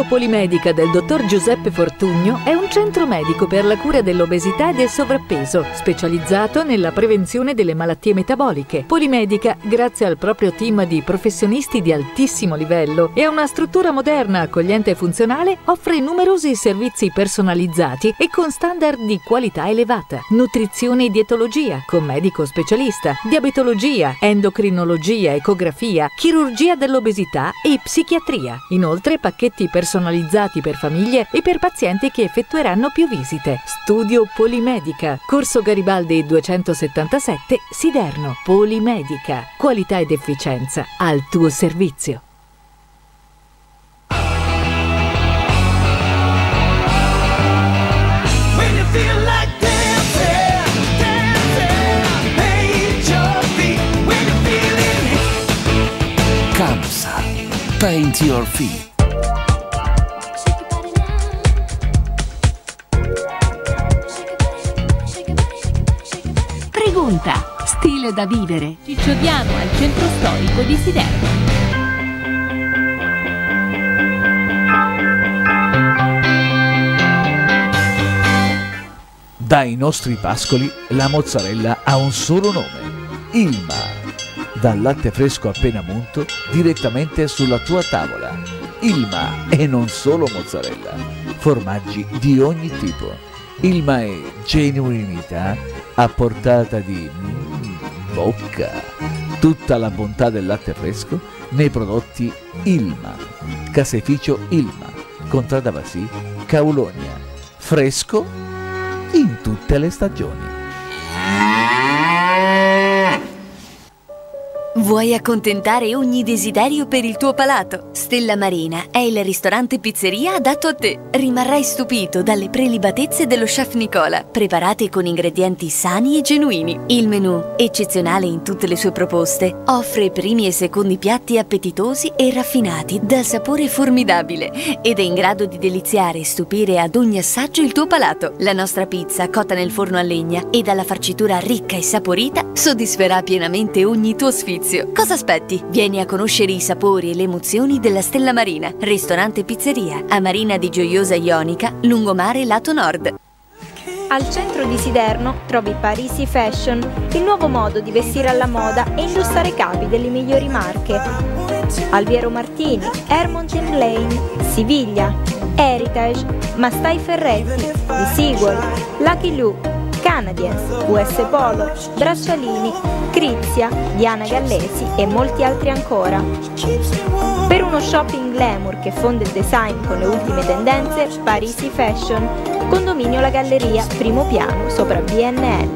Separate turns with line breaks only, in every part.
Polimedica del dottor Giuseppe Fortugno è un centro medico per la cura dell'obesità e del sovrappeso, specializzato nella prevenzione delle malattie metaboliche. Polimedica, grazie al proprio team di professionisti di altissimo livello e a una struttura moderna, accogliente e funzionale, offre numerosi servizi personalizzati e con standard di qualità elevata. Nutrizione e dietologia, con medico specialista, diabetologia, endocrinologia, ecografia, chirurgia dell'obesità e psichiatria. Inoltre pacchetti personalizzati per famiglie e per pazienti che effettueranno più visite. Studio Polimedica, Corso Garibaldi 277, Siderno. Polimedica, qualità ed efficienza al tuo servizio.
Kamsa, Paint Your Feet.
Pregunta, stile da vivere. Cicciodiano al centro storico di Siderno.
Dai nostri pascoli la mozzarella ha un solo nome: Ilma. Dal latte fresco appena munto direttamente sulla tua tavola. Ilma, e non solo mozzarella, formaggi di ogni tipo. Ilma è genuinità a portata di bocca. Tutta la bontà del latte fresco nei prodotti Ilma. Caseificio Ilma, Contrada Basì, Caulogna. Fresco in tutte le stagioni.
Vuoi accontentare ogni desiderio per il tuo palato? Stella Marina è il ristorante pizzeria adatto a te. Rimarrai stupito dalle prelibatezze dello chef Nicola, preparate con ingredienti sani e genuini. Il menù, eccezionale in tutte le sue proposte, offre primi e secondi piatti appetitosi e raffinati dal sapore formidabile ed è in grado di deliziare e stupire ad ogni assaggio il tuo palato. La nostra pizza, cotta nel forno a legna e dalla farcitura ricca e saporita, soddisferà pienamente ogni tuo sfizio. Cosa aspetti? Vieni a conoscere i sapori e le emozioni della Stella Marina, ristorante pizzeria a Marina di Gioiosa Ionica, lungomare lato nord.
Al centro di Siderno trovi Parisi Fashion, il nuovo modo di vestire alla moda e indossare capi delle migliori marche. Alviero Martini, Hermont Lane, Siviglia, Heritage, Mastai Ferretti, The Seagull, Lucky Lou, Canadiens, US Polo, Braccialini, Crizia, Diana Gallesi e molti altri ancora. Per uno shopping glamour che fonde il design con le ultime tendenze, Parisi Fashion, condominio La Galleria, primo piano, sopra BNL.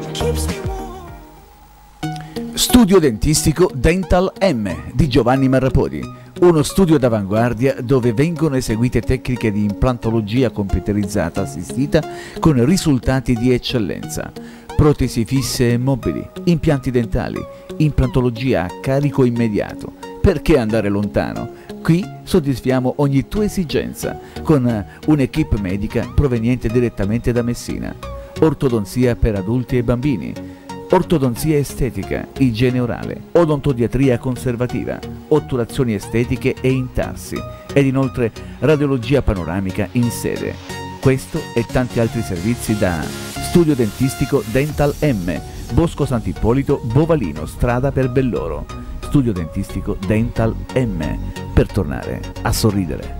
Studio dentistico Dental M di Giovanni Marrapodi. Uno studio d'avanguardia dove vengono eseguite tecniche di implantologia computerizzata assistita con risultati di eccellenza. Protesi fisse e mobili, impianti dentali, implantologia a carico immediato. Perché andare lontano? Qui soddisfiamo ogni tua esigenza con un'equipe medica proveniente direttamente da Messina. Ortodonzia per adulti e bambini, ortodonzia estetica, igiene orale, odontodiatria conservativa, otturazioni estetiche e intarsi ed inoltre radiologia panoramica in sede. Questo e tanti altri servizi da Studio Dentistico Dental M, Bosco Sant'Ippolito, Bovalino, strada per Belloro. Studio Dentistico Dental M, per tornare a sorridere.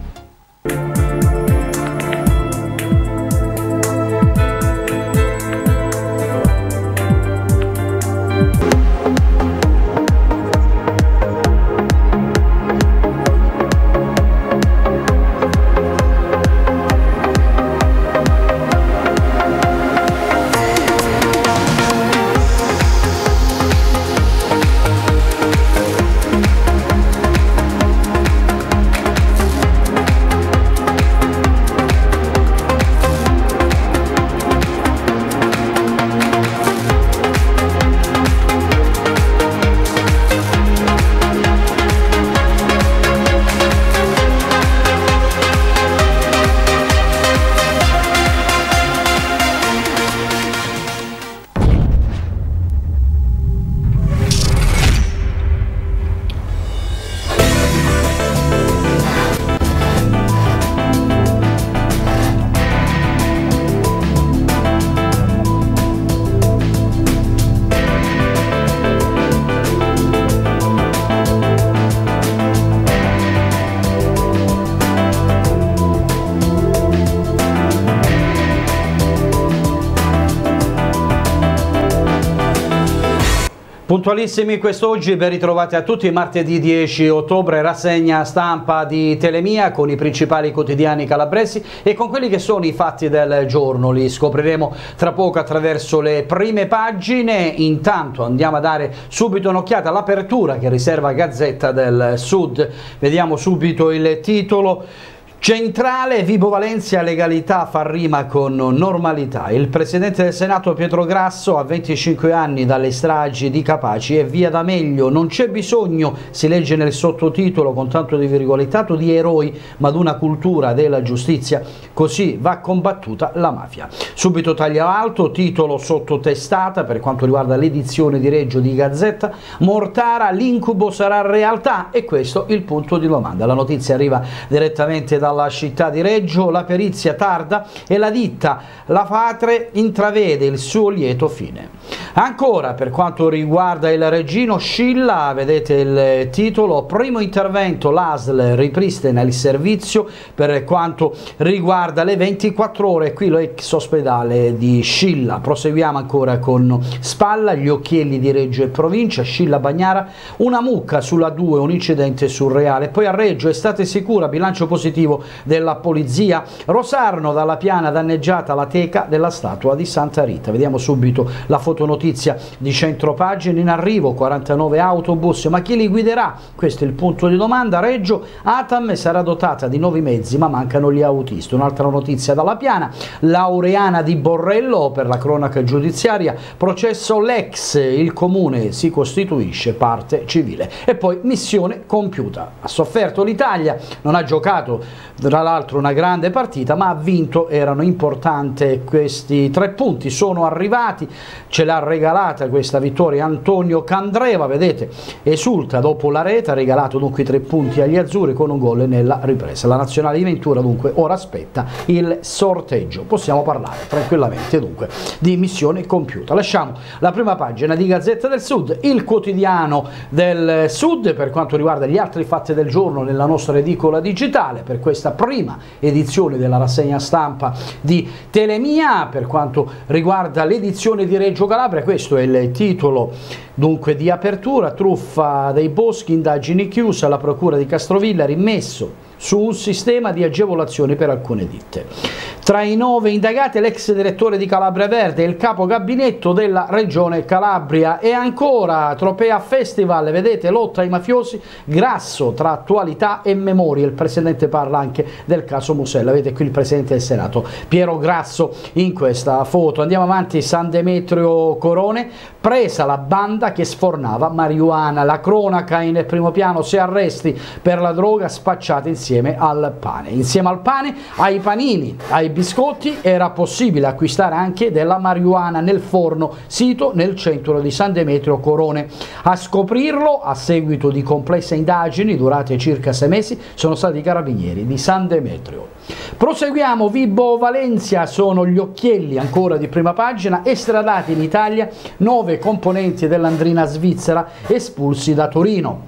Puntualissimi quest'oggi, ben ritrovati a tutti. Martedì 10 ottobre, rassegna stampa di Telemia con i principali quotidiani calabresi e con quelli che sono i fatti del giorno. Li scopriremo tra poco attraverso le prime pagine. Intanto andiamo a dare subito un'occhiata all'apertura che riserva Gazzetta del Sud. Vediamo subito il titolo. Centrale, Vibo Valentia, legalità fa rima con normalità. Il presidente del Senato Pietro Grasso, a 25 anni dalle stragi di Capaci, è via da meglio, non c'è bisogno, si legge nel sottotitolo con tanto di virgolettato, di eroi, ma ad una cultura della giustizia, così va combattuta la mafia. Subito taglio alto, titolo sottotestata per quanto riguarda l'edizione di Reggio di Gazzetta, Mortara, l'incubo sarà realtà, e questo il punto di domanda. La notizia arriva direttamente dalla città di Reggio, la perizia tarda e la ditta La Fatre intravede il suo lieto fine. Ancora per quanto riguarda il Reggino, Scilla, vedete il titolo, primo intervento, l'ASL ripristina il servizio per quanto riguarda le 24 ore, qui l'ex ospedale di Scilla. Proseguiamo ancora con Spalla, gli occhielli di Reggio e provincia, Scilla Bagnara, una mucca sulla 2, un incidente surreale. Poi a Reggio, estate sicura, bilancio positivo della polizia. Rosarno, dalla piana danneggiata la teca della statua di Santa Rita. Vediamo subito la fotonotizia di centropagina, in arrivo 49 autobus, ma chi li guiderà? Questo è il punto di domanda. Reggio, Atam sarà dotata di nuovi mezzi ma mancano gli autisti. Un'altra notizia dalla piana, Laureana di Borrello, per la cronaca giudiziaria, processo l'ex, il comune si costituisce parte civile. E poi missione compiuta, ha sofferto l'Italia, non ha giocato tra l'altro una grande partita, ma ha vinto, erano importanti questi 3 punti, sono arrivati, ce l'ha regalata questa vittoria Antonio Candreva, vedete, esulta dopo la rete, ha regalato dunque i 3 punti agli azzurri con un gol nella ripresa. La nazionale di Ventura dunque ora aspetta il sorteggio, possiamo parlare tranquillamente dunque di missione compiuta. Lasciamo la prima pagina di Gazzetta del Sud, il quotidiano del Sud, per quanto riguarda gli altri fatti del giorno nella nostra edicola digitale, per questa prima edizione della rassegna stampa di Telemia. Per quanto riguarda l'edizione di Reggio Calabria, questo è il titolo dunque di apertura, truffa dei boschi, indagini chiuse, la procura di Castrovilla rimesso su un sistema di agevolazioni per alcune ditte. Tra i 9 indagati l'ex direttore di Calabria Verde e il capo gabinetto della regione Calabria. E ancora Tropea Festival, vedete, lotta ai mafiosi, Grasso tra attualità e memoria. Il presidente parla anche del caso Musella, vedete qui il presidente del Senato Piero Grasso in questa foto. Andiamo avanti, San Demetrio Corone, presa la banda che sfornava marijuana, la cronaca in primo piano, 6 arresti per la droga spacciata insieme al pane. Insieme al pane, ai panini, ai biscotti era possibile acquistare anche della marijuana nel forno sito nel centro di San Demetrio Corone. A scoprirlo, a seguito di complesse indagini durate circa 6 mesi, sono stati i carabinieri di San Demetrio. Proseguiamo, Vibo Valentia, sono gli occhielli ancora di prima pagina, estradati in Italia 9 componenti dell'Andrina svizzera espulsi da Torino.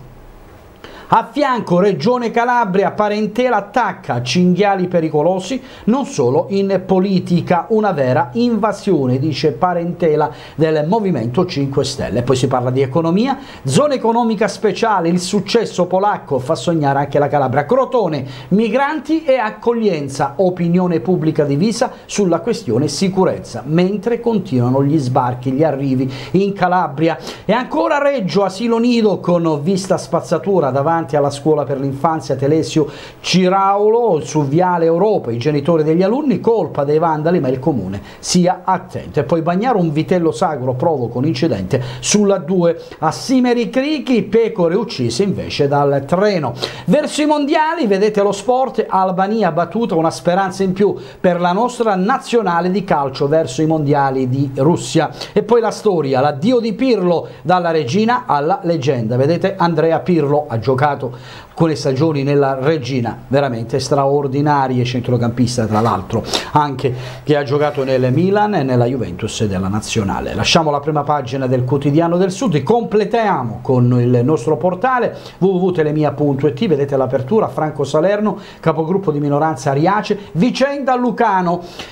A fianco Regione Calabria, parentela attacca, cinghiali pericolosi, non solo in politica, una vera invasione, dice parentela del Movimento 5 Stelle. Poi si parla di economia, zona economica speciale, il successo polacco fa sognare anche la Calabria. Crotone, migranti e accoglienza, opinione pubblica divisa sulla questione sicurezza, mentre continuano gli sbarchi, gli arrivi in Calabria. E ancora Reggio, asilo nido con vista spazzatura davanti alla scuola per l'infanzia Telesio Ciraulo su Viale Europa, i genitori degli alunni, colpa dei vandali ma il comune sia attento. E poi Bagnaro, un vitello sagro provoca un incidente sulla 2. A Simeri Crichi, pecore uccise invece dal treno. Verso i mondiali, vedete lo sport, Albania battuta, una speranza in più per la nostra nazionale di calcio verso i mondiali di Russia. E poi la storia, l'addio di Pirlo dalla regina alla leggenda, vedete Andrea Pirlo ha giocato alcune stagioni nella Regina veramente straordinarie, centrocampista tra l'altro anche che ha giocato nel Milan e nella Juventus e della Nazionale. Lasciamo la prima pagina del Quotidiano del Sud e completiamo con il nostro portale www.telemia.it, vedete l'apertura, Franco Salerno, capogruppo di minoranza Riace, vicenda Lucano.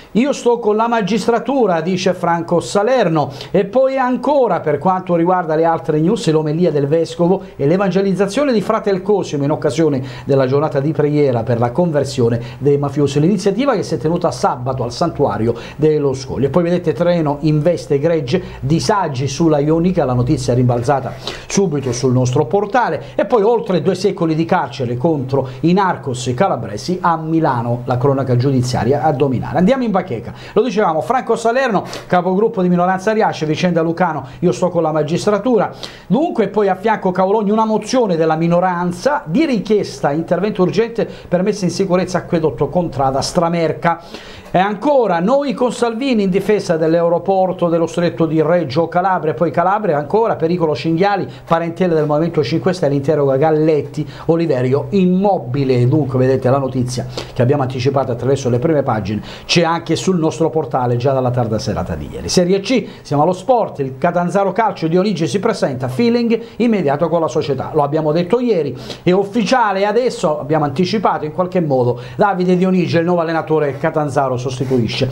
Io sto con la magistratura, dice Franco Salerno. E poi ancora, per quanto riguarda le altre news, l'omelia del vescovo e l'evangelizzazione di Fratel Cosimo in occasione della giornata di preghiera per la conversione dei mafiosi, l'iniziativa che si è tenuta sabato al santuario dello Scoglio. E poi vedete, treno investe gregge, disagi sulla Ionica, la notizia è rimbalzata subito sul nostro portale. E poi oltre 2 secoli di carcere contro i narcos calabresi, a Milano la cronaca giudiziaria a dominare. Andiamo in bacheca, lo dicevamo, Franco Salerno, capogruppo di minoranza Riasce, vicenda Lucano, io sto con la magistratura. Dunque, poi a fianco Cavologni una mozione della minoranza di richiesta intervento urgente per messa in sicurezza acquedotto Contrada Stramerca. E ancora noi con Salvini in difesa dell'aeroporto dello stretto di Reggio Calabria. Poi Calabria, ancora pericolo cinghiali, parentela del Movimento 5 Stelle interroga Galletti, Oliverio immobile. Dunque vedete la notizia che abbiamo anticipato attraverso le prime pagine, c'è anche sul nostro portale già dalla tarda serata di ieri. Serie C, siamo allo sport, il Catanzaro Calcio Dionigi si presenta, feeling immediato con la società, lo abbiamo detto ieri, è ufficiale, adesso abbiamo anticipato in qualche modo, Davide Dionigi, il nuovo allenatore Catanzaro, sostituisce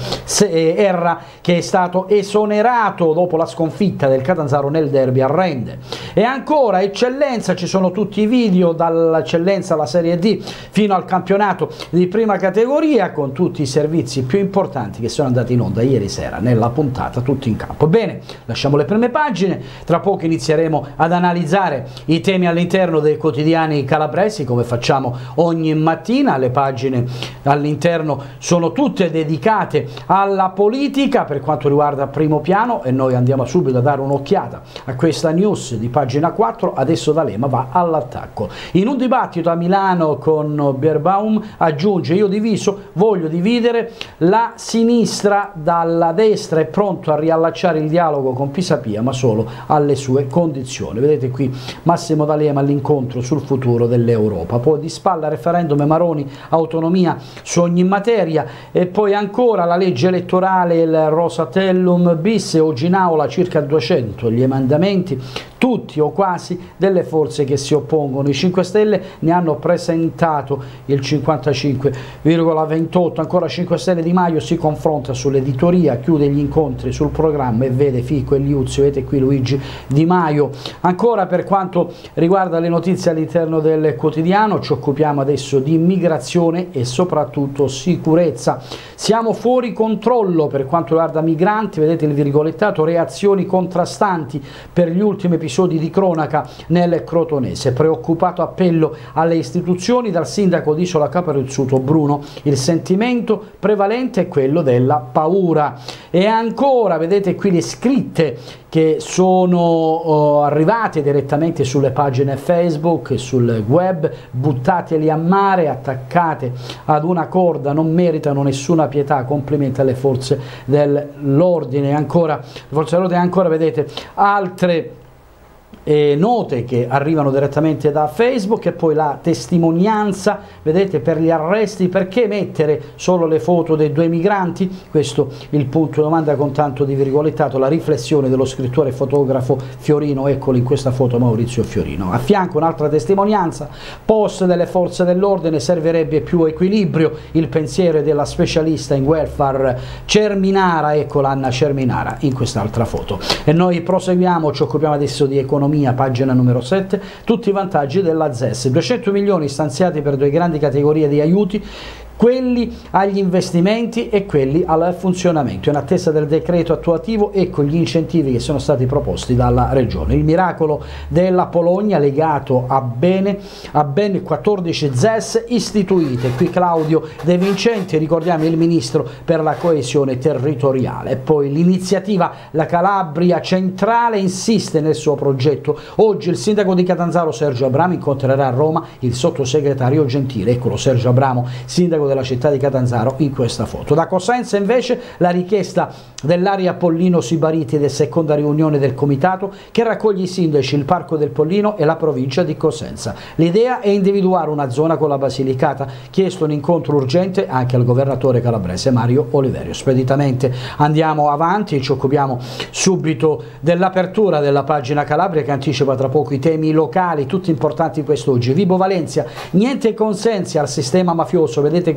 Erra, che è stato esonerato dopo la sconfitta del Catanzaro nel derby a Rende. E ancora eccellenza, ci sono tutti i video dall'eccellenza alla Serie D fino al campionato di prima categoria, con tutti i servizi più importanti che sono andati in onda ieri sera nella puntata Tutti in Campo. Bene, lasciamo le prime pagine, tra poco inizieremo ad analizzare i temi all'interno dei quotidiani calabresi come facciamo ogni mattina. Le pagine all'interno sono tutte dedicate alla politica per quanto riguarda Primo Piano, e noi andiamo subito a dare un'occhiata a questa news di pagina 4. Adesso D'Alema va all'attacco. In un dibattito a Milano con Bierbaum aggiunge: io diviso, voglio dividere la sinistra dalla destra, è pronto a riallacciare il dialogo con Pisapia ma solo alle sue condizioni. Vedete qui Massimo D'Alema all'incontro sul futuro dell'Europa. Poi di spalla referendum e Maroni, autonomia su ogni materia. E poi ancora la legge elettorale, il Rosatellum bis, e oggi in aula circa 200 gli emendamenti, tutti o quasi delle forze che si oppongono. I 5 Stelle ne hanno presentato il 55,28, ancora 5 Stelle. Di Maio si confronta sull'editoria, chiude gli incontri sul programma e vede Fico e Liuzzi. Vedete qui Luigi Di Maio. Ancora per quanto riguarda le notizie all'interno del quotidiano, ci occupiamo adesso di immigrazione e soprattutto sicurezza. Siamo fuori controllo per quanto riguarda migranti, vedete il virgolettato, reazioni contrastanti per gli ultimi episodi di cronaca nel Crotonese. Preoccupato appello alle istituzioni dal sindaco di Isola Caperizzuto Bruno. Il sentimento prevalente è quello della paura. E ancora vedete qui le scritte che sono arrivate direttamente sulle pagine Facebook e sul web: buttateli a mare, attaccate ad una corda, non meritano nessuna pietà, complimenti alle forze dell'ordine. Ancora vedete altre note che arrivano direttamente da Facebook. E poi la testimonianza, vedete, per gli arresti. Perché mettere solo le foto dei 2 migranti? Questo il punto domanda con tanto di virgolettato, la riflessione dello scrittore e fotografo Fiorino. Eccolo in questa foto Maurizio Fiorino. A fianco un'altra testimonianza, post delle forze dell'ordine, servirebbe più equilibrio, il pensiero della specialista in welfare Cerminara. Eccola Anna Cerminara in quest'altra foto. E noi proseguiamo, ci occupiamo adesso di economia, pagina numero 7, tutti i vantaggi della ZES, 200 milioni stanziati per 2 grandi categorie di aiuti, quelli agli investimenti e quelli al funzionamento. In attesa del decreto attuativo, ecco gli incentivi che sono stati proposti dalla Regione. Il miracolo della Pologna legato a ben 14 ZES istituite. Qui Claudio De Vincenti, ricordiamo il ministro per la coesione territoriale. E poi l'iniziativa La Calabria Centrale insiste nel suo progetto. Oggi il sindaco di Catanzaro Sergio Abramo incontrerà a Roma il sottosegretario Gentile. Eccolo Sergio Abramo, sindaco della città di Catanzaro in questa foto. Da Cosenza invece la richiesta dell'area Pollino Sibaritide, seconda riunione del comitato che raccoglie i sindaci, il Parco del Pollino e la provincia di Cosenza. L'idea è individuare una zona con la Basilicata, chiesto un incontro urgente anche al governatore calabrese Mario Oliverio. Speditamente andiamo avanti e ci occupiamo subito dell'apertura della pagina Calabria che anticipa tra poco i temi locali tutti importanti quest'oggi. Vibo Valencia, niente consensi al sistema mafioso, vedete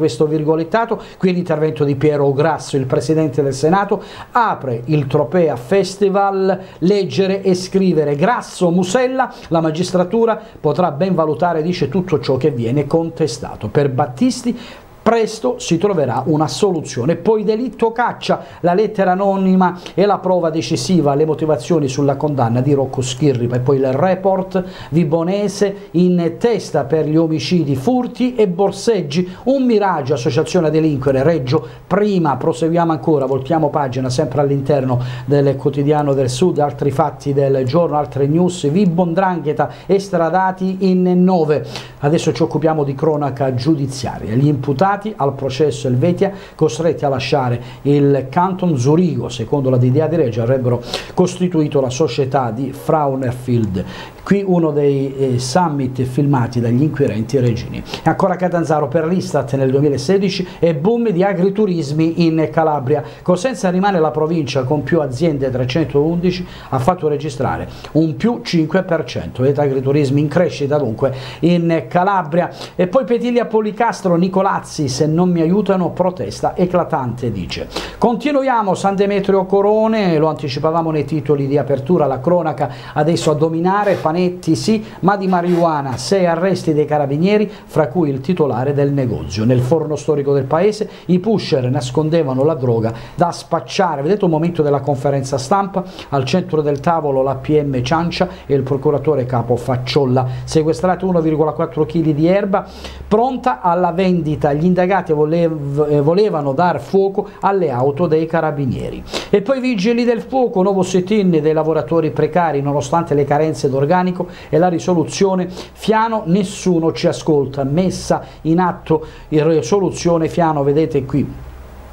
questo virgolettato, qui l'intervento di Piero Grasso, il Presidente del Senato, apre il Tropea Festival, leggere e scrivere. Grasso, Musella, la magistratura potrà ben valutare, dice, tutto ciò che viene contestato. Per Battisti presto si troverà una soluzione. Poi delitto caccia, la lettera anonima e la prova decisiva, le motivazioni sulla condanna di Rocco Schirripa. E poi il report Vibonese in testa per gli omicidi, furti e borseggi, un miraggio, associazione a delinquere, Reggio. Prima proseguiamo ancora, voltiamo pagina sempre all'interno del Quotidiano del Sud, altri fatti del giorno, altre news. Vibbo 'ndrangheta estradati in 9. Adesso ci occupiamo di cronaca giudiziaria. Gli imputati al processo Helvetia, costretti a lasciare il Canton Zurigo, secondo la DDA di Reggio, avrebbero costituito la società di Frauenfeld. Qui uno dei summit filmati dagli inquirenti reggini. E ancora Catanzaro, per l'Istat nel 2016 e boom di agriturismi in Calabria. Cosenza rimane la provincia con più aziende, 311, ha fatto registrare un più 5%. Vedete, agriturismi in crescita dunque in Calabria. E poi Petilia Policastro, Nicolazzi, se non mi aiutano protesta eclatante, dice. Continuiamo, San Demetrio Corone, lo anticipavamo nei titoli di apertura, la cronaca adesso a dominare. Panetti sì, ma di marijuana, 6 arresti dei carabinieri, fra cui il titolare del negozio. Nel forno storico del paese i pusher nascondevano la droga da spacciare. Vedete un momento della conferenza stampa, al centro del tavolo la PM Ciancia e il procuratore capo Facciolla. Sequestrati 1,4 kg di erba pronta alla vendita. Gli indagati volevano dar fuoco alle auto dei carabinieri. E poi vigili del fuoco, nuovo sit-in dei lavoratori precari nonostante le carenze d'organico, e la risoluzione Fiano nessuno ci ascolta, messa in atto risoluzione Fiano, vedete qui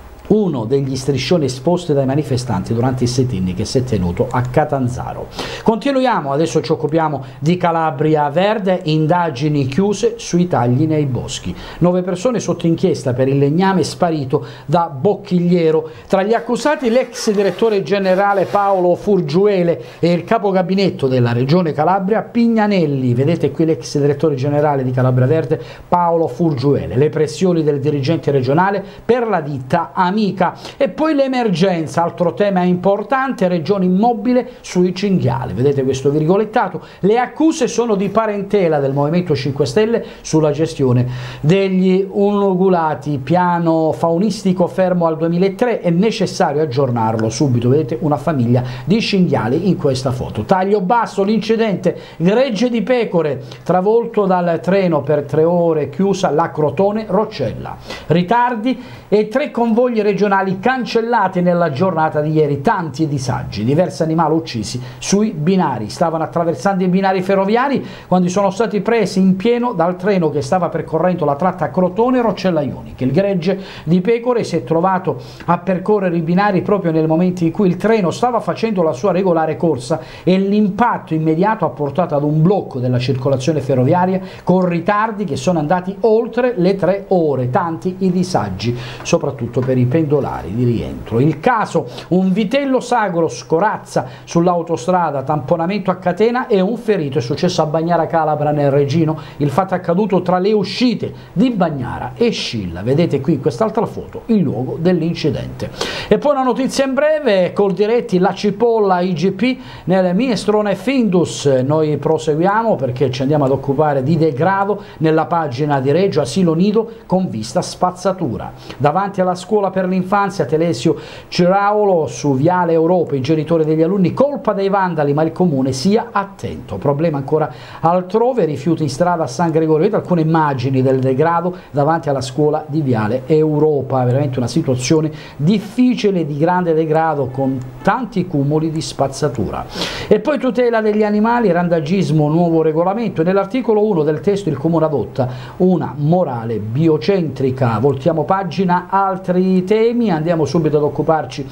uno degli striscioni esposti dai manifestanti durante il sit-in che si è tenuto a Catanzaro. Continuiamo, adesso ci occupiamo di Calabria Verde, indagini chiuse sui tagli nei boschi. 9 persone sotto inchiesta per il legname sparito da Bocchigliero. Tra gli accusati l'ex direttore generale Paolo Furgiuele e il capogabinetto della regione Calabria Pignanelli. Vedete qui l'ex direttore generale di Calabria Verde Paolo Furgiuele. Le pressioni del dirigente regionale per la ditta Amica. E poi l'emergenza, altro tema importante, regione immobile sui cinghiali. Vedete questo virgolettato, le accuse sono di parentela del Movimento 5 Stelle sulla gestione degli ungulati, piano faunistico fermo al 2003, è necessario aggiornarlo subito. Vedete una famiglia di cinghiali in questa foto. Taglio basso, l'incidente, gregge di pecore travolto dal treno per 3 ore, chiusa la Crotone Roccella. Ritardi e 3 convogli regionali cancellati nella giornata di ieri, tanti disagi, diversi animali uccisi sui binari. Stavano attraversando i binari ferroviari quando sono stati presi in pieno dal treno che stava percorrendo la tratta Crotone-Roccella Ionica. Il gregge di pecore si è trovato a percorrere i binari proprio nel momento in cui il treno stava facendo la sua regolare corsa e l'impatto immediato ha portato ad un blocco della circolazione ferroviaria con ritardi che sono andati oltre le 3 ore, tanti i disagi, soprattutto per i pendolari di rientro. Il caso, un vitello sagro scorazza sull'autostrada, tamponamento a catena e un ferito, è successo a Bagnara Calabra nel Regino. Il fatto è accaduto tra le uscite di Bagnara e Scilla. Vedete qui in quest'altra foto il luogo dell'incidente. E poi una notizia in breve, col diretti la cipolla IGP nel minestrone Findus. Noi proseguiamo perché ci andiamo ad occupare di degrado nella pagina di Reggio, asilo nido con vista spazzatura. Davanti alla scuola per l'infanzia Telesio Ciraulo su Viale Europa, i genitori degli alunni, colpa dei vandali ma il comune sia attento. Problema ancora altrove, rifiuti in strada a San Gregorio. Vedete alcune immagini del degrado davanti alla scuola di Viale Europa, veramente una situazione difficile di grande degrado con tanti cumuli di spazzatura. E poi tutela degli animali, randagismo, nuovo regolamento. Nell'articolo 1 del testo il comune adotta una morale biocentrica. Voltiamo pagina, altri temi, andiamo subito ad occuparci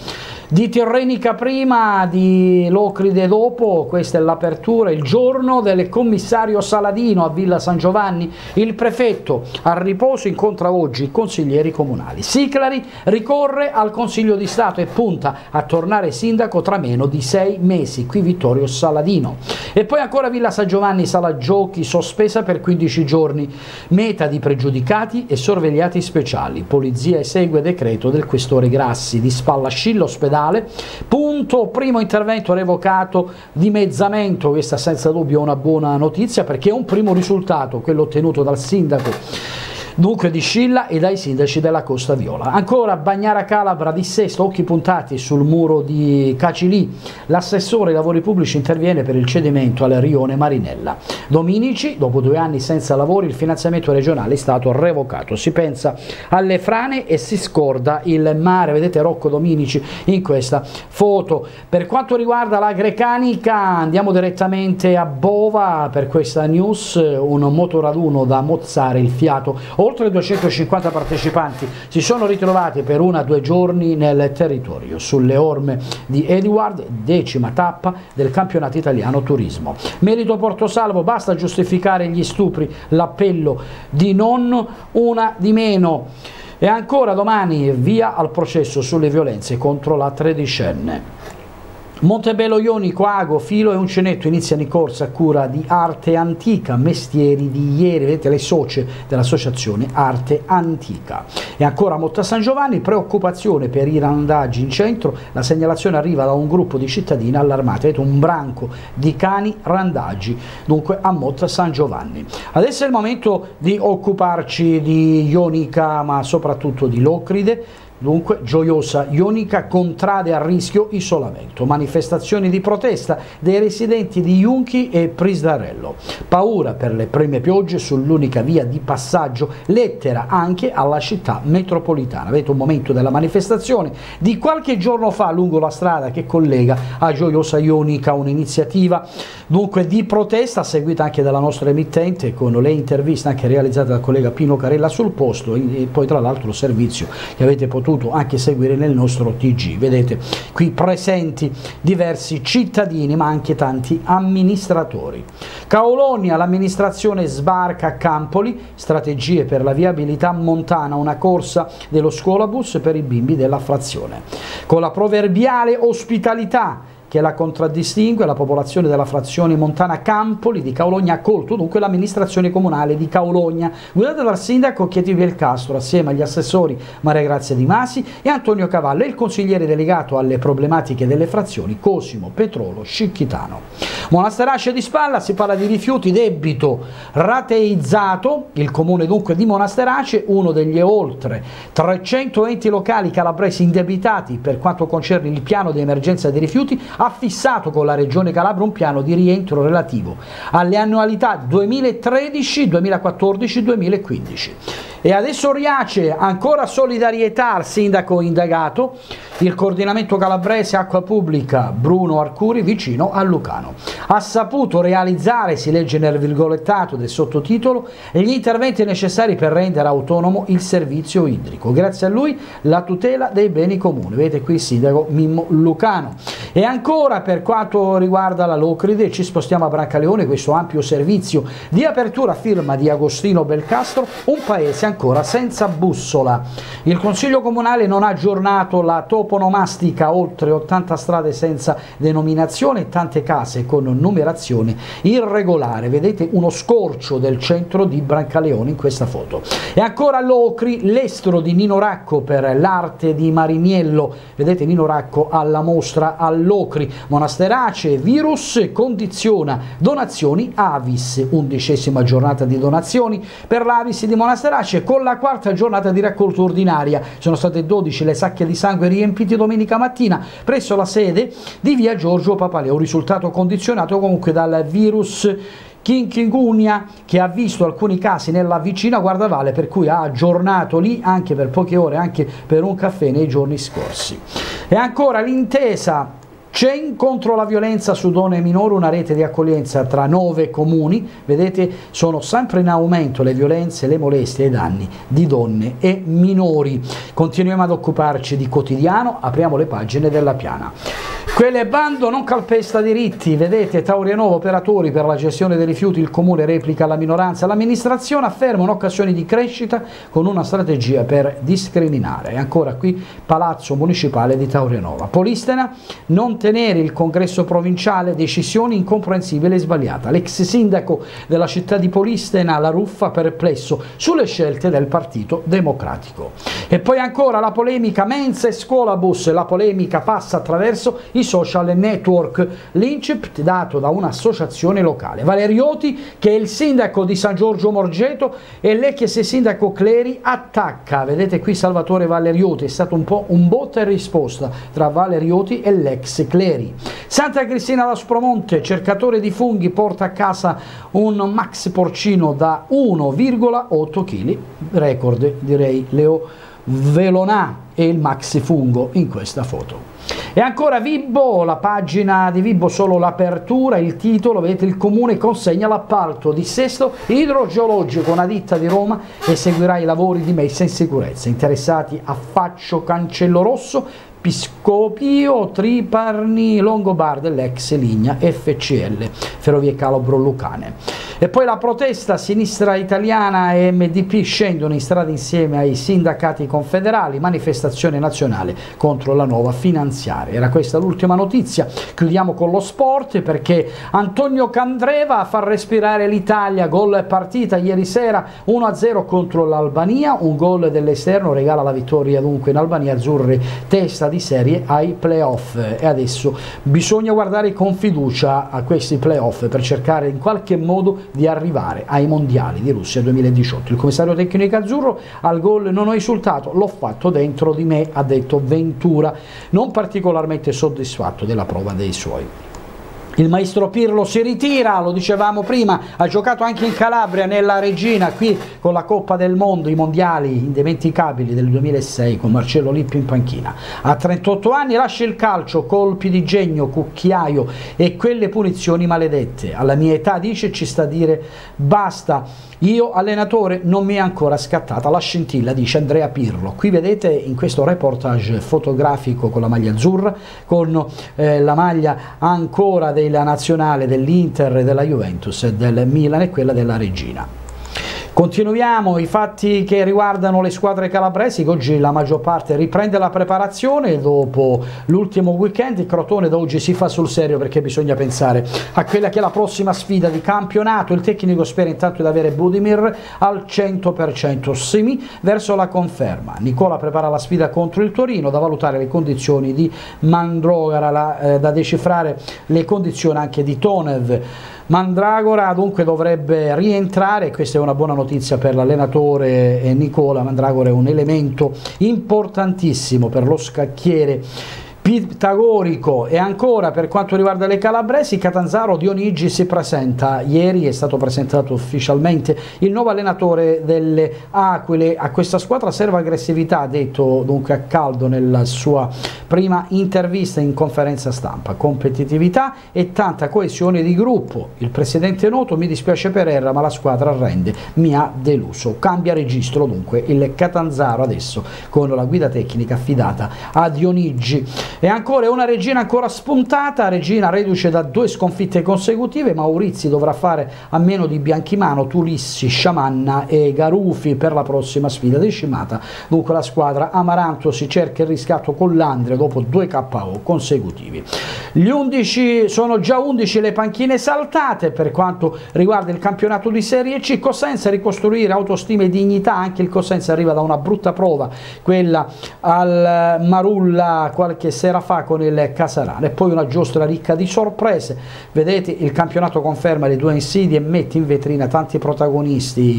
Di Tirrenica prima, di Locride dopo. Questa è l'apertura, il giorno del commissario Saladino a Villa San Giovanni. Il prefetto a riposo incontra oggi i consiglieri comunali. Siclari ricorre al Consiglio di Stato e punta a tornare sindaco tra meno di 6 mesi. Qui Vittorio Saladino. E poi ancora Villa San Giovanni, sala giochi sospesa per 15 giorni. Meta di pregiudicati e sorvegliati speciali. Polizia esegue decreto del questore Grassi. Di Spallascilla ospedale. Punto, primo intervento revocato, dimezzamento. Questa senza dubbio è una buona notizia, perché è un primo risultato, quello ottenuto dal sindaco dunque di Scilla e dai sindaci della Costa Viola. Ancora Bagnara Calabra di Sesto, occhi puntati sul muro di Cacilì. L'assessore ai lavori pubblici interviene per il cedimento al rione Marinella. Dominici, dopo 2 anni senza lavori, il finanziamento regionale è stato revocato. Si pensa alle frane e si scorda il mare. Vedete Rocco Dominici in questa foto. Per quanto riguarda la Grecanica, andiamo direttamente a Bova per questa news. Un motoraduno da mozzare il fiato. Oltre 250 partecipanti si sono ritrovati per 1 o 2 giorni nel territorio, sulle orme di Edward, 10ª tappa del campionato italiano turismo. Merito Portosalvo, basta giustificare gli stupri, l'appello di non una di meno. E ancora domani via al processo sulle violenze contro la 13enne. Montebello Ionico, Ago, Filo e Uncenetto iniziano i corsi a cura di Arte Antica, mestieri di ieri, vedete le socie dell'associazione Arte Antica. E ancora Motta San Giovanni, preoccupazione per i randaggi in centro, la segnalazione arriva da un gruppo di cittadini allarmati, vedete un branco di cani randaggi, dunque a Motta San Giovanni. Adesso è il momento di occuparci di Ionica, ma soprattutto di Locride. Dunque Gioiosa Ionica contrade a rischio isolamento. Manifestazioni di protesta dei residenti di Iunchi e Prisdarello. Paura per le prime piogge sull'unica via di passaggio, lettera anche alla città metropolitana. Vedete un momento della manifestazione di qualche giorno fa lungo la strada che collega a Gioiosa Ionica, un'iniziativa dunque di protesta seguita anche dalla nostra emittente, con le interviste anche realizzate dal collega Pino Carella sul posto, e poi tra l'altro il servizio che avete potuto anche seguire nel nostro TG. Vedete qui presenti diversi cittadini ma anche tanti amministratori. Caolonia, l'amministrazione sbarca a Campoli, strategie per la viabilità montana, una corsa dello scuolabus per i bimbi della frazione. Con la proverbiale ospitalità che la contraddistingue, la popolazione della frazione montana Campoli di Caologna ha accolto dunque l'amministrazione comunale di Caologna, guidata dal sindaco Chieti Belcastro, assieme agli assessori Maria Grazia Di Masi e Antonio Cavallo e il consigliere delegato alle problematiche delle frazioni Cosimo Petrolo Scicchitano. Monasterace di Spalla, si parla di rifiuti, debito rateizzato, il comune dunque di Monasterace, uno degli oltre 300 enti locali calabresi indebitati per quanto concerne il piano di emergenza dei rifiuti, ha fissato con la Regione Calabria un piano di rientro relativo alle annualità 2013, 2014, 2015. E adesso Riace, ancora solidarietà al sindaco indagato, il coordinamento calabrese acqua pubblica Bruno Arcuri vicino a Lucano. Ha saputo realizzare, si legge nel virgolettato del sottotitolo, gli interventi necessari per rendere autonomo il servizio idrico. Grazie a lui la tutela dei beni comuni. Vedete qui il sindaco Mimmo Lucano. E ancora per quanto riguarda la Locride ci spostiamo a Brancaleone, questo ampio servizio di apertura firma di Agostino Belcastro, un paese ancora senza bussola. Il Consiglio Comunale non ha aggiornato la toponomastica, oltre 80 strade senza denominazione e tante case con numerazione irregolare. Vedete uno scorcio del centro di Brancaleone in questa foto. E ancora Locri, l'estro di Nino Racco per l'arte di Mariniello. Vedete Nino Racco alla mostra all'Ocri. Monasterace, virus condiziona donazioni Avis, 11ª giornata di donazioni per l'Avis di Monasterace, con la 4ª giornata di raccolta ordinaria. Sono state 12 le sacche di sangue riempite domenica mattina presso la sede di via Giorgio Papaleo, un risultato condizionato comunque dal virus chikungunya che ha visto alcuni casi nella vicina Guardavalle, per cui ha aggiornato lì anche per poche ore, anche per un caffè nei giorni scorsi. E ancora l'intesa CEN contro la violenza su donne e minori, una rete di accoglienza tra 9 comuni. Vedete, sono sempre in aumento le violenze, le molestie e i danni di donne e minori. Continuiamo ad occuparci di quotidiano, apriamo le pagine della Piana. Quelle bando non calpesta diritti, vedete, Taurianova, operatori per la gestione dei rifiuti, il comune replica la minoranza, l'amministrazione afferma un'occasione di crescita con una strategia per discriminare. E ancora qui Palazzo Municipale di Taurianova. Polistena, non tenere il congresso provinciale, decisione incomprensibile e sbagliata. L'ex sindaco della città di Polistena, La Ruffa, perplesso sulle scelte del Partito Democratico. E poi ancora la polemica mensa e scuolabus, la polemica passa attraverso i social network, l'incipit dato da un'associazione locale. Valerioti, che è il sindaco di San Giorgio Morgeto, e l'ex sindaco Cleri attacca. Vedete qui Salvatore Valerioti, è stato un po' un botta e risposta tra Valerioti e l'ex Cleri. Santa Cristina d'Aspromonte, cercatore di funghi porta a casa un maxi porcino da 1,8 kg, record direi Leo Velonà e il maxi fungo in questa foto. E ancora Vibbo, la pagina di Vibbo, solo l'apertura, il titolo, vedete, il comune consegna l'appalto di dissesto idrogeologico a una ditta di Roma e seguirà i lavori di messa in sicurezza. Interessati a Faccio Cancello Rosso, Piscopio, Triparni, Longobardo dell'ex linea FCL, Ferrovie Calabro Lucane. E poi la protesta, sinistra italiana e MDP scendono in strada insieme ai sindacati confederali, manifestazione nazionale contro la nuova finanziaria. Era questa l'ultima notizia. Chiudiamo con lo sport perché Antonio Candreva fa respirare l'Italia, gol partita ieri sera 1-0 contro l'Albania, un gol dell'esterno regala la vittoria dunque in Albania, azzurri testa di serie ai playoff e adesso bisogna guardare con fiducia a questi playoff per cercare in qualche modo di arrivare ai mondiali di Russia 2018. Il commissario tecnico azzurro: al gol non ho esultato, l'ho fatto dentro di me, ha detto Ventura, non particolarmente soddisfatto della prova dei suoi. Il maestro Pirlo si ritira, lo dicevamo prima, ha giocato anche in Calabria nella Regina, qui con la Coppa del Mondo, i mondiali indimenticabili del 2006 con Marcello Lippi in panchina. A 38 anni lascia il calcio, colpi di genio, cucchiaio e quelle punizioni maledette. Alla mia età, dice, ci sta a dire basta. Io, allenatore, non mi è ancora scattata la scintilla, dice Andrea Pirlo. Qui vedete in questo reportage fotografico con la maglia azzurra, con la maglia ancora della nazionale dell'Inter, della Juventus, del Milan e quella della Regina. Continuiamo i fatti che riguardano le squadre calabresi, che oggi la maggior parte riprende la preparazione dopo l'ultimo weekend. Il Crotone da oggi si fa sul serio perché bisogna pensare a quella che è la prossima sfida di campionato. Il tecnico spera intanto di avere Budimir al 100%, Semi verso la conferma. Nicola prepara la sfida contro il Torino, da valutare le condizioni di Mandragora, da decifrare le condizioni anche di Tonev. Mandragora dunque dovrebbe rientrare, questa è una buona notizia per l'allenatore Nicola. Mandragora è un elemento importantissimo per lo scacchiere pitagorico. E ancora per quanto riguarda le calabresi, Catanzaro Dionigi si presenta, ieri è stato presentato ufficialmente il nuovo allenatore delle Aquile. A questa squadra serve aggressività, ha detto dunque a caldo nella sua prima intervista in conferenza stampa, competitività e tanta coesione di gruppo. Il presidente noto: mi dispiace per Erra ma la squadra rende, mi ha deluso. Cambia registro dunque il Catanzaro adesso con la guida tecnica affidata a Dionigi. E ancora una Regina ancora spuntata, Regina reduce da 2 sconfitte consecutive. Maurizzi dovrà fare a meno di Bianchimano, Tulissi, Sciamanna e Garufi per la prossima sfida decimata. Dunque la squadra Amaranto si cerca il riscatto con l'Andria dopo 2 KO consecutivi. Gli 11 sono già 11 le panchine saltate per quanto riguarda il campionato di Serie C. Cosenza ricostruire autostima e dignità, anche il Cosenza arriva da una brutta prova, quella al Marulla qualche sera fa con il Casarano, e poi una giostra ricca di sorprese. Vedete, il campionato conferma le 2 insidie e mette in vetrina tanti protagonisti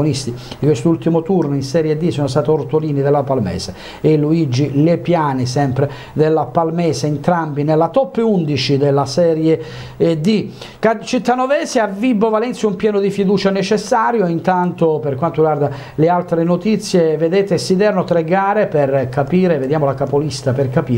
di quest'ultimo turno. In Serie D sono stati Ortolini della Palmese e Luigi Lepiani sempre della Palmese, entrambi nella top 11 della Serie D. Cittanovese a Vibo Valencia un pieno di fiducia necessario. Intanto per quanto riguarda le altre notizie, vedete Siderno 3 gare per capire, vediamo la capolista per capire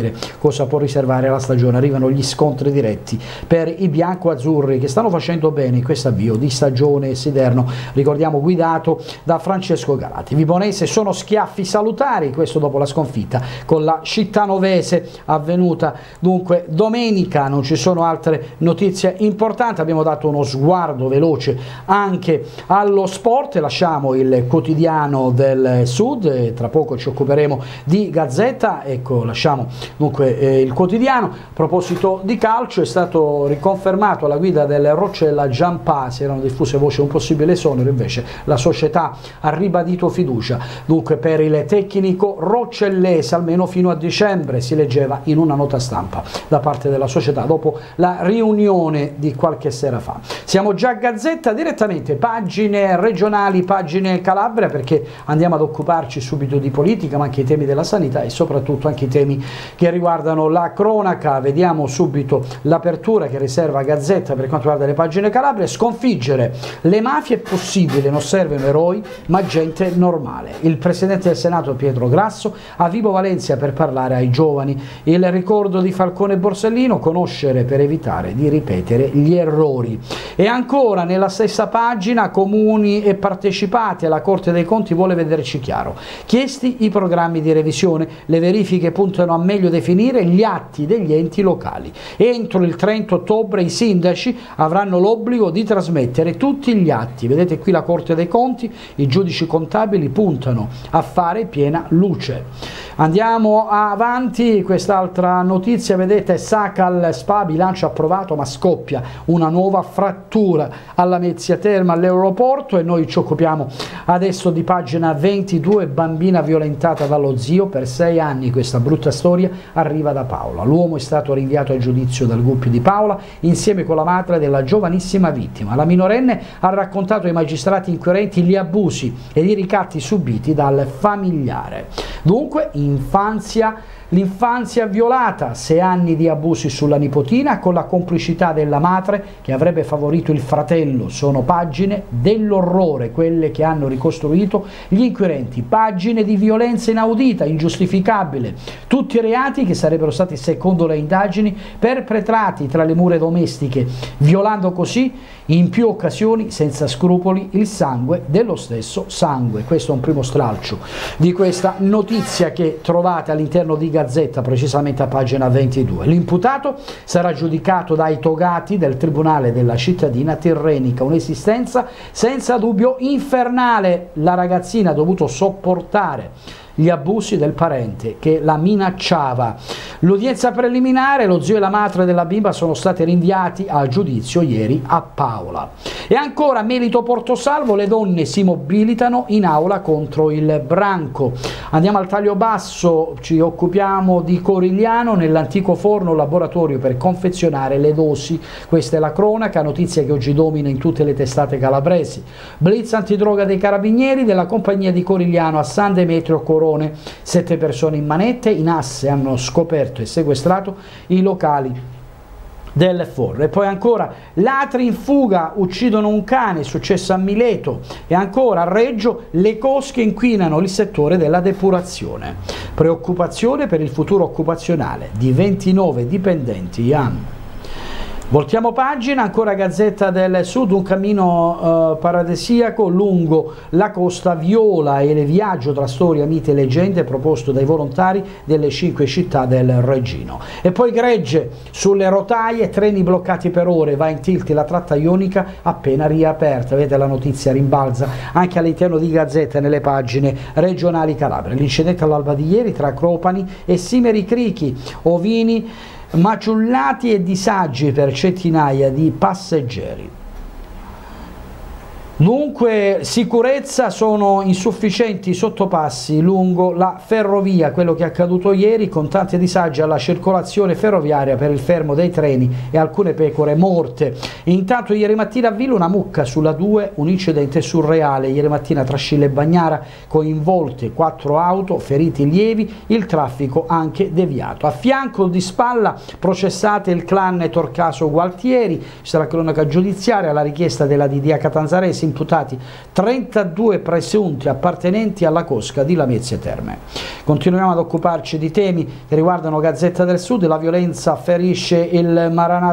cosa può riservare la stagione. Arrivano gli scontri diretti per i bianco-azzurri che stanno facendo bene in questo avvio di stagione. Siderno, ricordiamo, guidato da Francesco Galati. Vibonese sono schiaffi salutari, questo dopo la sconfitta con la Cittanovese avvenuta dunque domenica. Non ci sono altre notizie importanti, abbiamo dato uno sguardo veloce anche allo sport. Lasciamo il quotidiano del Sud e tra poco ci occuperemo di Gazzetta. Ecco, lasciamo dunque il quotidiano. A proposito di calcio, è stato riconfermato alla guida del Roccella Giampà, si erano diffuse voci un possibile esonero, invece la società ha ribadito fiducia dunque per il tecnico roccellese almeno fino a dicembre, si leggeva in una nota stampa da parte della società dopo la riunione di qualche sera fa. Siamo già a Gazzetta, direttamente pagine regionali, pagine Calabria, perché andiamo ad occuparci subito di politica, ma anche i temi della sanità e soprattutto anche i temi che riguardano la cronaca. Vediamo subito l'apertura che riserva Gazzetta per quanto riguarda le pagine Calabria. Sconfiggere le mafie è possibile, non servono eroi ma gente normale. Il presidente del Senato Pietro Grasso a Vibo Valentia per parlare ai giovani. Il ricordo di Falcone e Borsellino, conoscere per evitare di ripetere gli errori. E ancora nella stessa pagina, comuni e partecipati, la Corte dei Conti vuole vederci chiaro. Chiesti i programmi di revisione, le verifiche puntano a meglio definire gli atti degli enti locali. Entro il 30 ottobre i sindaci avranno l'obbligo di trasmettere tutti gli atti. Vedete qui la Corte dei Conti, i giudici contabili puntano a fare piena luce. Andiamo avanti, quest'altra notizia, vedete, Sacal Spa, bilancio approvato ma scoppia una nuova frattura alla Mezzia Terme all'aeroporto, e noi ci occupiamo adesso di pagina 22, bambina violentata dallo zio per 6 anni. Questa brutta storia arriva da Paola. L'uomo è stato rinviato a giudizio dal GUP di Paola insieme con la madre della giovanissima vittima. La minorenne ha raccontato ai magistrati inquirenti gli abusi e i ricatti subiti dal familiare. Dunque, l'infanzia violata, 6 anni di abusi sulla nipotina con la complicità della madre che avrebbe favorito il fratello. Sono pagine dell'orrore quelle che hanno ricostruito gli inquirenti, pagine di violenza inaudita, ingiustificabile, tutti reati che sarebbero stati, secondo le indagini, perpetrati tra le mura domestiche, violando così in più occasioni senza scrupoli il sangue dello stesso sangue. Questo è un primo stralcio di questa notizia che trovate all'interno di Gazzetta, precisamente a pagina 22. L'imputato sarà giudicato dai togati del Tribunale della cittadina tirrenica, un'esistenza senza dubbio infernale. La ragazzina ha dovuto sopportare gli abusi del parente che la minacciava. L'udienza preliminare, lo zio e la madre della bimba sono stati rinviati al giudizio ieri a Paola. E ancora Melito Portosalvo, le donne si mobilitano in aula contro il branco. Andiamo al taglio basso, ci occupiamo di Corigliano, nell'antico forno laboratorio per confezionare le dosi. Questa è la cronaca, notizia che oggi domina in tutte le testate calabresi. Blitz antidroga dei carabinieri della compagnia di Corigliano a San Demetrio Corone. 7 persone in manette, in asse hanno scoperto e sequestrato i locali del forno. E poi ancora ladri in fuga uccidono un cane, successo a Mileto. E ancora a Reggio le cosche inquinano il settore della depurazione. Preoccupazione per il futuro occupazionale di 29 dipendenti hanno. Voltiamo pagina, ancora Gazzetta del Sud, un cammino paradisiaco lungo la Costa Viola e il viaggio tra storia, miti e leggende proposto dai volontari delle 5 città del Reggino. E poi Gregge, sulle rotaie, treni bloccati per ore, va in tilt la tratta ionica appena riaperta. Vedete la notizia rimbalza anche all'interno di Gazzetta nelle pagine regionali Calabria. L'incidente all'alba di ieri tra Cropani e Simeri Crichi, ovini maciullati e disagi per centinaia di passeggeri. Dunque, sicurezza, sono insufficienti i sottopassi lungo la ferrovia, quello che è accaduto ieri con tanti disagi alla circolazione ferroviaria per il fermo dei treni e alcune pecore morte. Intanto ieri mattina a Villa una mucca sulla 2, un incidente surreale. Ieri mattina tra Scilla e Bagnara coinvolte 4 auto, feriti lievi, il traffico anche deviato. A fianco di spalla processate il clan Torcaso Gualtieri, c'è la cronaca giudiziaria, la richiesta della Didia Catanzaresi imputati 32 presunti appartenenti alla cosca di Lamezia Terme. Continuiamo ad occuparci di temi che riguardano Gazzetta del Sud. La violenza ferisce il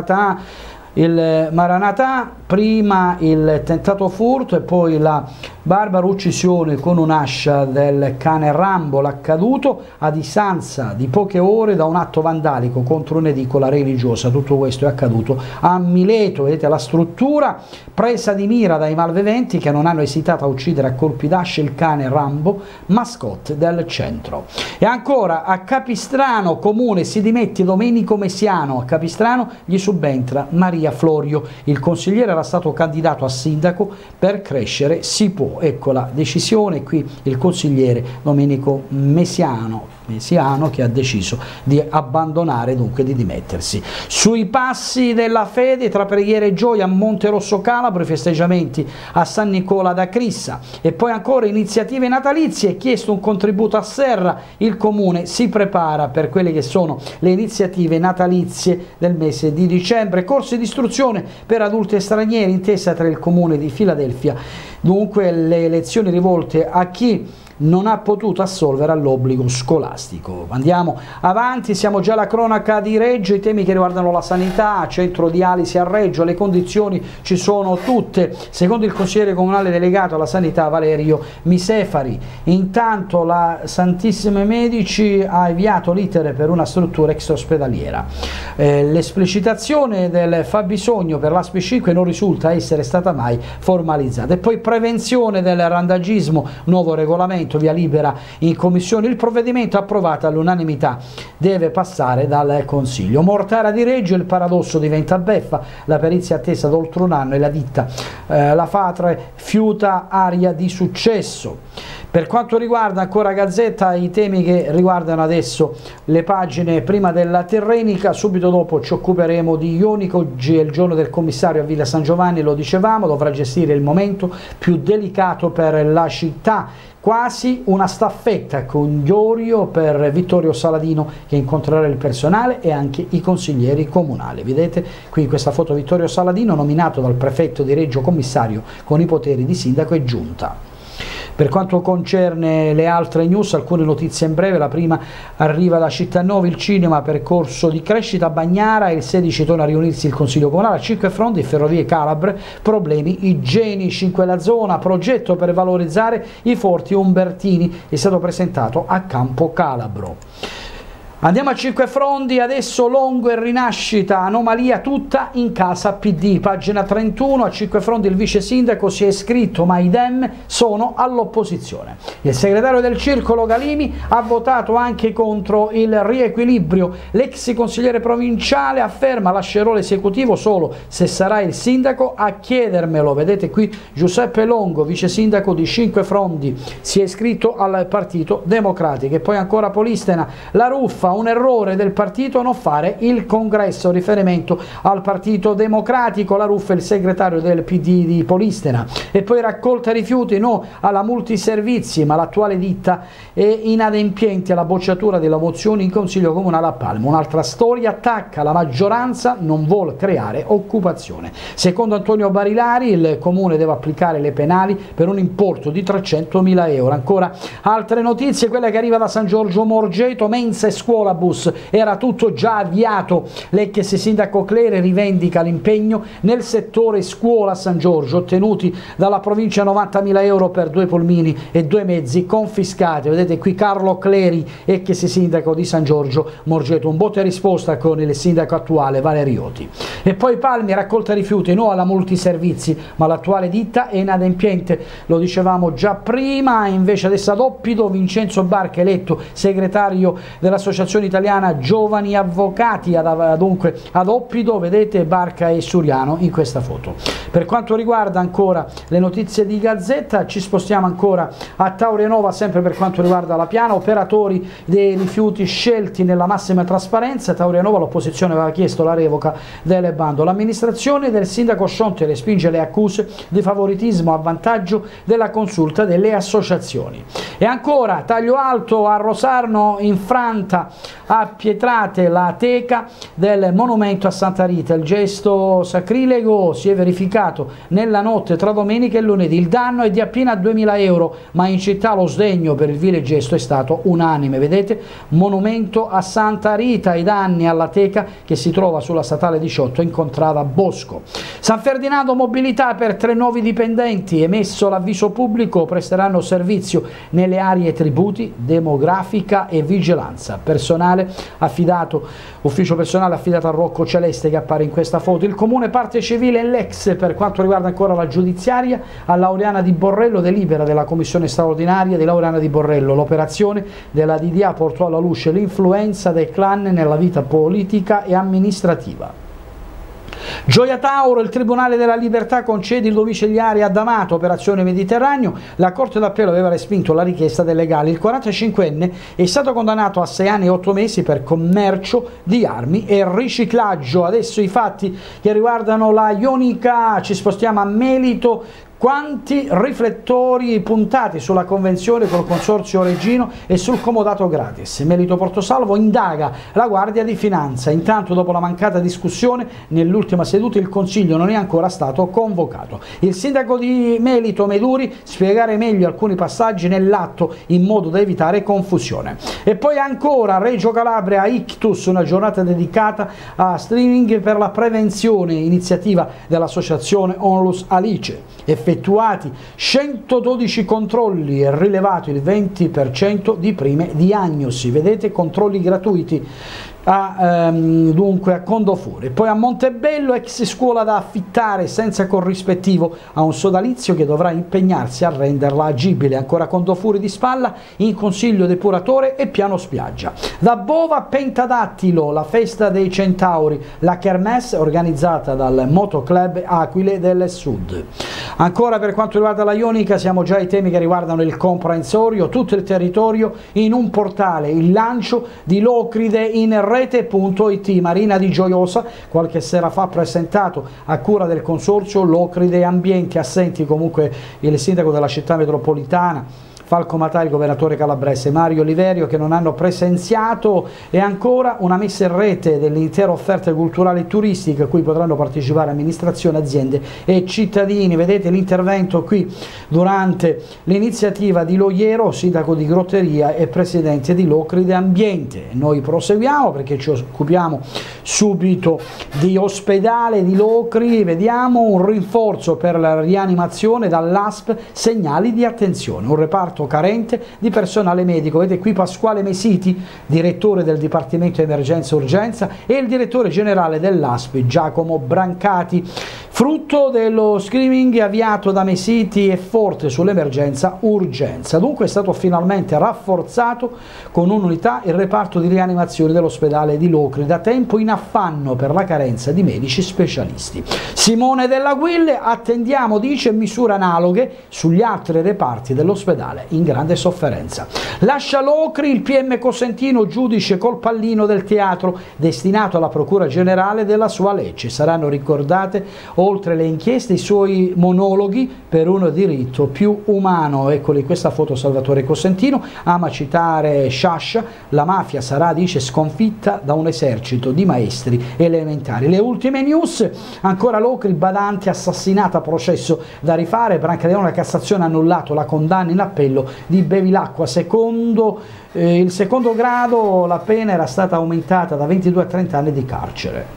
Maranatha, prima il tentato furto e poi la barbara uccisione con un'ascia del cane Rambo, l'accaduto a distanza di poche ore da un atto vandalico contro un'edicola religiosa. Tutto questo è accaduto a Mileto. Vedete la struttura presa di mira dai malviventi che non hanno esitato a uccidere a colpi d'ascia il cane Rambo, mascotte del centro. E ancora a Capistrano comune si dimette Domenico Mesiano. A Capistrano gli subentra Maria Florio. Il consigliere era stato candidato a sindaco, per crescere si può. Ecco la decisione, qui il consigliere Domenico Mesiano che ha deciso di abbandonare, dunque di dimettersi. Sui passi della fede, tra preghiere e gioia a Monterosso Calabro, i festeggiamenti a San Nicola da Crissa e poi ancora iniziative natalizie. Chiesto un contributo a Serra, il comune si prepara per quelle che sono le iniziative natalizie del mese di dicembre. Corsi di istruzione per adulti e stranieri, intesa tra il comune di Filadelfia, dunque le lezioni rivolte a chi non ha potuto assolvere all'obbligo scolastico. Andiamo avanti, siamo già alla cronaca di Reggio, i temi che riguardano la sanità, centro dialisi a Reggio, le condizioni ci sono tutte, secondo il consigliere comunale delegato alla sanità Valerio Misefari. Intanto la Santissime Medici ha avviato l'iter per una struttura extraospedaliera. L'esplicitazione del fabbisogno per l'ASP 5 non risulta essere stata mai formalizzata. E poi prevenzione del randagismo, nuovo regolamento, via libera in commissione, il provvedimento approvato all'unanimità deve passare dal Consiglio. Mortara di Reggio, il paradosso diventa beffa, la perizia attesa da oltre un anno e la ditta La Fatre fiuta aria di successo. Per quanto riguarda ancora Gazzetta, i temi che riguardano adesso le pagine prima della Tirrenica, subito dopo ci occuperemo di Ionico. Oggi è il giorno del commissario a Villa San Giovanni, lo dicevamo, dovrà gestire il momento più delicato per la città. Quasi una staffetta con Iorio per Vittorio Saladino, che incontrerà il personale e anche i consiglieri comunali. Vedete qui in questa foto Vittorio Saladino, nominato dal prefetto di Reggio commissario con i poteri di sindaco e giunta. Per quanto concerne le altre news, alcune notizie in breve. La prima arriva da Cittanova, il cinema percorso di crescita a Bagnara, il 16 torna a riunirsi il Consiglio Comunale, a 5 fronti, Ferrovie Calabre, problemi igienici in quella zona, progetto per valorizzare i forti umbertini, è stato presentato a Campo Calabro. Andiamo a 5 fronti, adesso Longo e Rinascita, anomalia tutta in casa PD, pagina 31, a 5 fronti il vice sindaco si è iscritto ma i Dem sono all'opposizione. Il segretario del circolo Galimi ha votato anche contro il riequilibrio, l'ex consigliere provinciale afferma lascerò l'esecutivo solo se sarà il sindaco a chiedermelo. Vedete qui Giuseppe Longo, vice sindaco di 5 fronti, si è iscritto al Partito Democratico. E poi ancora Polistena, la ruffa, un errore del partito non fare il congresso, riferimento al Partito Democratico, la ruffa il segretario del PD di Polistena. E poi raccolta rifiuti, no alla multiservizi, ma l'attuale ditta è inadempiente alla bocciatura della mozione in Consiglio Comunale a Palma. Un'altra storia, attacca la maggioranza, non vuole creare occupazione. Secondo Antonio Barilari il comune deve applicare le penali per un importo di 300.000 euro. Ancora altre notizie, quella che arriva da San Giorgio Morgeto, mensa e scuola bus, era tutto già avviato. L'ex sindaco Clere rivendica l'impegno nel settore scuola a San Giorgio, ottenuti dalla provincia 90.000 euro per 2 pulmini e 2 mezzi confiscati. Vedete qui Carlo Cleri, ex sindaco di San Giorgio Morgeto, un botta e risposta con il sindaco attuale Valerioti. E poi Palmi, raccolta rifiuti, no alla multiservizi, ma l'attuale ditta è inadempiente, lo dicevamo già prima. Invece adesso ad Oppido Vincenzo Barca eletto segretario dell'associazione italiana Giovani Avvocati, dunque ad Oppido, vedete Barca e Suriano in questa foto. Per quanto riguarda ancora le notizie di Gazzetta, ci spostiamo ancora a Taurianova, sempre per quanto riguarda la piana, operatori dei rifiuti scelti nella massima trasparenza. Taurianova, l'opposizione aveva chiesto la revoca delle bando. L'amministrazione del sindaco Scionte respinge le accuse di favoritismo a vantaggio della consulta delle associazioni. E ancora taglio alto a Rosarno, infranta appietrate la teca del monumento a Santa Rita. Il gesto sacrilego si è verificato nella notte tra domenica e lunedì. Il danno è di appena 2.000 euro, ma in città lo sdegno per il vile gesto è stato unanime. Vedete, monumento a Santa Rita, i danni alla teca che si trova sulla statale 18 in contrada Bosco. San Ferdinando mobilità per 3 nuovi dipendenti, emesso l'avviso pubblico, presteranno servizio nelle aree tributi, demografica e vigilanza. Personale affidato, ufficio personale affidato a Rocco Celeste che appare in questa foto. Il comune parte civile e l'ex per quanto riguarda ancora la giudiziaria a Laureana di Borrello, delibera della commissione straordinaria di Laureana di Borrello. L'operazione della DDA portò alla luce l'influenza del clan nella vita politica e amministrativa. Gioia Tauro, il Tribunale della Libertà concede i domiciliari a D'Amato, operazione Mediterraneo. La Corte d'Appello aveva respinto la richiesta del legale. Il 45enne è stato condannato a 6 anni e 8 mesi per commercio di armi e riciclaggio. Adesso i fatti che riguardano la Ionica, ci spostiamo a Melito. Quanti riflettori puntati sulla convenzione col Consorzio Reggino e sul comodato gratis. Melito Portosalvo indaga la Guardia di Finanza. Intanto, dopo la mancata discussione nell'ultima seduta, il Consiglio non è ancora stato convocato. Il sindaco di Melito Meduri spiegare meglio alcuni passaggi nell'atto in modo da evitare confusione. E poi ancora Reggio Calabria Ictus, una giornata dedicata a streaming per la prevenzione, iniziativa dell'associazione Onlus Alice. Effettuati 112 controlli e rilevato il 20% di prime diagnosi. Vedete, controlli gratuiti dunque a Condofure. Poi a Montebello, ex scuola da affittare senza corrispettivo a un sodalizio che dovrà impegnarsi a renderla agibile. Ancora Condofure di spalla, in consiglio depuratore e piano spiaggia. Da Bova Pentadattilo, la festa dei centauri, la kermesse organizzata dal Motoclub Aquile del Sud. Ancora per quanto riguarda la Ionica, siamo già ai temi che riguardano il comprensorio, tutto il territorio in un portale, il lancio di Locride in rete.it. Marina di Gioiosa qualche sera fa presentato a cura del consorzio Locride Ambienti, assenti comunque il sindaco della città metropolitana Falco Matari, governatore calabrese Mario Oliverio, che non hanno presenziato, e ancora una messa in rete dell'intera offerta culturale e turistica a cui potranno partecipare amministrazioni, aziende e cittadini. Vedete l'intervento qui durante l'iniziativa di Loiero, sindaco di Grotteria e presidente di Locride Ambiente. Noi proseguiamo perché ci occupiamo subito di ospedale di Locri. Vediamo un rinforzo per la rianimazione dall'ASP, segnali di attenzione, un reparto carente di personale medico. Vedete qui Pasquale Mesiti, direttore del Dipartimento Emergenza Urgenza, e il direttore generale dell'ASP Giacomo Brancati. Frutto dello screening avviato da Mesiti e forte sull'emergenza urgenza. Dunque è stato finalmente rafforzato con un'unità il reparto di rianimazione dell'ospedale di Locri, da tempo in affanno per la carenza di medici specialisti. Simone Della Guille, attendiamo, dice, misure analoghe sugli altri reparti dell'ospedale in grande sofferenza. Lascia Locri il PM Cosentino, giudice col pallino del teatro, destinato alla Procura Generale della sua Lecce. Saranno ricordate oltre le inchieste i suoi monologhi per un diritto più umano. Eccoli questa foto Salvatore Cosentino, ama citare Sciascia, la mafia sarà, dice, sconfitta da un esercito di maestri elementari. Le ultime news, ancora Locri, badante assassinata, processo da rifare, Brancaleone, la Cassazione ha annullato la condanna in appello di Bevilacqua, secondo il secondo grado la pena era stata aumentata da 22 a 30 anni di carcere.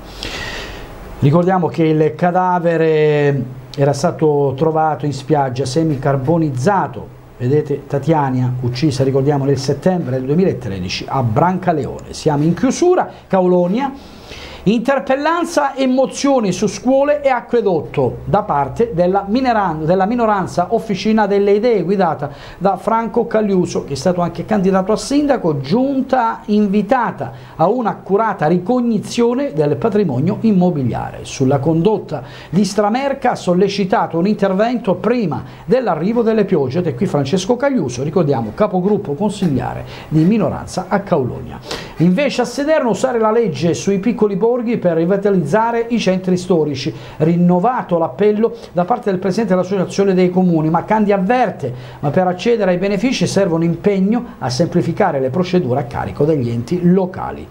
Ricordiamo che il cadavere era stato trovato in spiaggia semicarbonizzato. Vedete Tatiana, uccisa, ricordiamo, nel settembre del 2013 a Brancaleone. Siamo in chiusura. Caulonia, interpellanza e mozioni su scuole e acquedotto da parte della minoranza Officina delle Idee, guidata da Franco Cagliuso, che è stato anche candidato a sindaco. Giunta invitata a un'accurata ricognizione del patrimonio immobiliare. Sulla condotta di Stramerca ha sollecitato un intervento prima dell'arrivo delle piogge, ed è qui Francesco Cagliuso, ricordiamo capogruppo consigliare di minoranza a Caulonia. Invece a Sederno, usare la legge sui piccoli borghi borghi per rivitalizzare i centri storici. Rinnovato l'appello da parte del Presidente dell'Associazione dei Comuni, ma Candia avverte, ma per accedere ai benefici serve un impegno a semplificare le procedure a carico degli enti locali.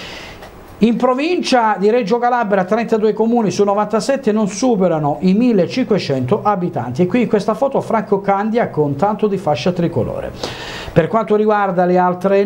In provincia di Reggio Calabria 32 comuni su 97 non superano i 1500 abitanti e qui in questa foto Franco Candia con tanto di fascia tricolore. Per quanto riguarda le altre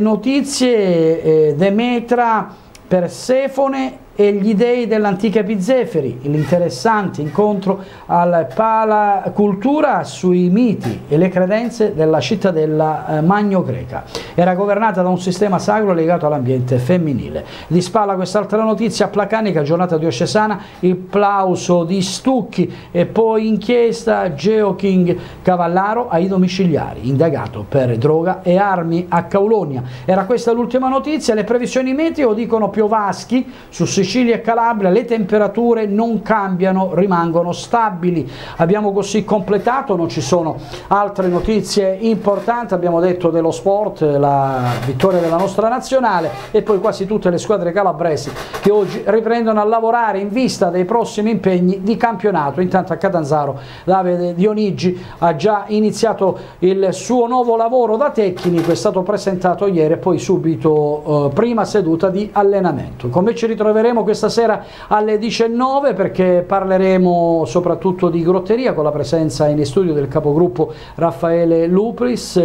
notizie, Demetra, Persefone e gli dei dell'antica Epizeferi, l'interessante incontro al Pala Cultura sui miti e le credenze della cittadella magno-greca. Era governata da un sistema sacro legato all'ambiente femminile. Di spalla quest'altra notizia placanica, giornata diocesana, il plauso di Stucchi e poi inchiesta Geoking Cavallaro ai domiciliari, indagato per droga e armi a Caulonia. Era questa l'ultima notizia. Le previsioni meteo dicono piovaschi su Sicilia e Calabria, le temperature non cambiano, rimangono stabili. Abbiamo così completato, non ci sono altre notizie importanti, abbiamo detto dello sport, la vittoria della nostra nazionale e poi quasi tutte le squadre calabresi che oggi riprendono a lavorare in vista dei prossimi impegni di campionato. Intanto a Catanzaro Davide Dionigi ha già iniziato il suo nuovo lavoro da tecnico, è stato presentato ieri e poi subito prima seduta di allenamento. Con me ci ritroveremo questa sera alle 19 perché parleremo soprattutto di grotteria con la presenza in studio del capogruppo Raffaele Lupris,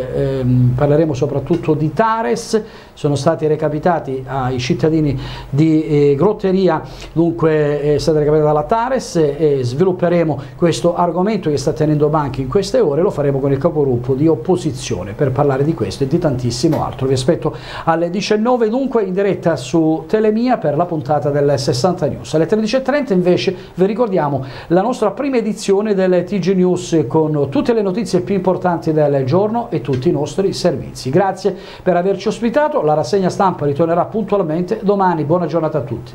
parleremo soprattutto di Tares. Sono stati recapitati ai cittadini di Grotteria, dunque è stata recapitata la Tares e svilupperemo questo argomento che sta tenendo banchi in queste ore, lo faremo con il capogruppo di opposizione per parlare di questo e di tantissimo altro. Vi aspetto alle 19 dunque in diretta su Telemia per la puntata del 60 News. Alle 13:30 invece vi ricordiamo la nostra prima edizione del TG News con tutte le notizie più importanti del giorno e tutti i nostri servizi. Grazie per averci ospitato, la rassegna stampa ritornerà puntualmente domani, buona giornata a tutti.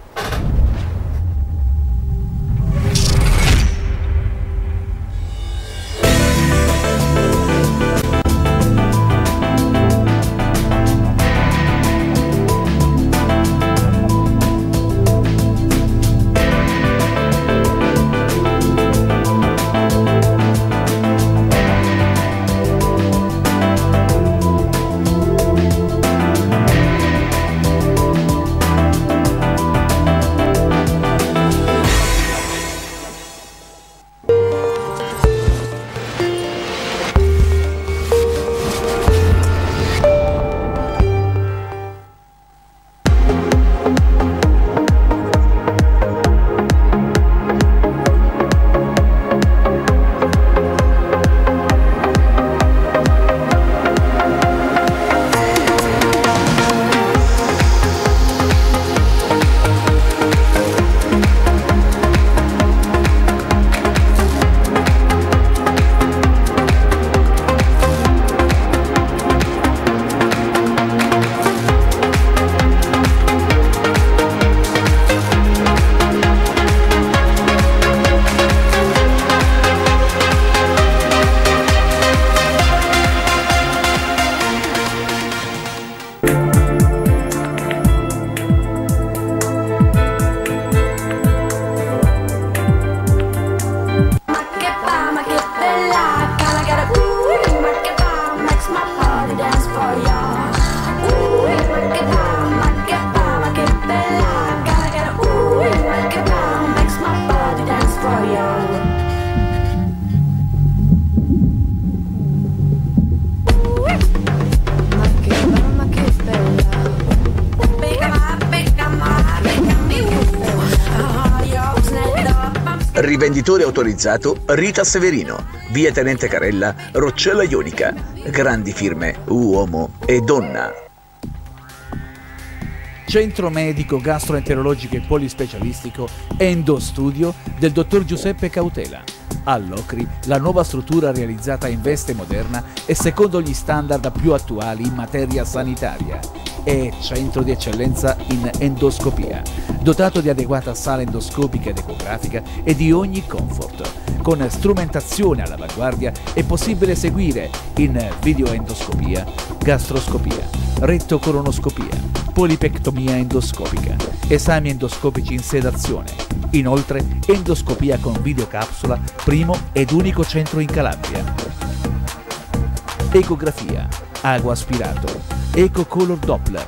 Rivenditore autorizzato Rita Severino, via Tenente Carella, Roccella Ionica. Grandi firme Uomo e Donna.
Centro medico gastroenterologico e polispecialistico Endo Studio del dottor Giuseppe Cautela. All'Ocri, la nuova struttura realizzata in veste moderna e secondo gli standard più attuali in materia sanitaria. È centro di eccellenza in endoscopia, dotato di adeguata sala endoscopica ed ecografica e di ogni comfort. Con strumentazione all'avanguardia è possibile seguire in videoendoscopia, gastroscopia, rettocolonoscopia, polipectomia endoscopica, esami endoscopici in sedazione. Inoltre, endoscopia con videocapsula, primo ed unico centro in Calabria. Ecografia, ago aspirato, ecocolor Doppler.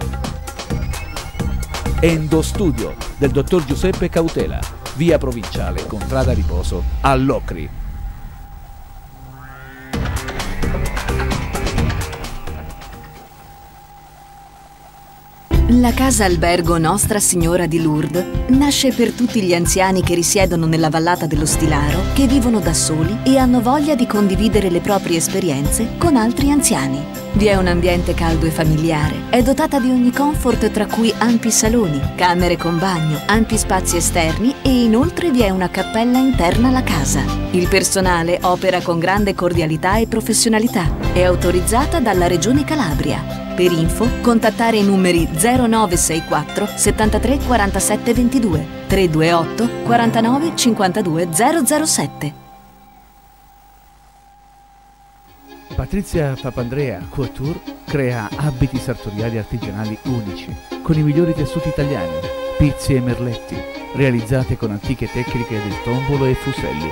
Endostudio del dottor Giuseppe Cautela, via Provinciale, Contrada Riposo, a Locri.
La casa albergo Nostra Signora di Lourdes nasce per tutti gli anziani che risiedono nella vallata dello Stilaro, che vivono da soli e hanno voglia di condividere le proprie esperienze con altri anziani. Vi è un ambiente caldo e familiare, è dotata di ogni comfort, tra cui ampi saloni, camere con bagno, ampi spazi esterni e inoltre vi è una cappella interna alla casa. Il personale opera con grande cordialità e professionalità, è autorizzata dalla Regione Calabria. Per info, contattare i numeri 0964 73 47 22 328 49 52 007.
Patrizia Papandrea Couture crea abiti sartoriali artigianali unici, con i migliori tessuti italiani, pizzi e merletti, realizzate con antiche tecniche del tombolo e fuselli.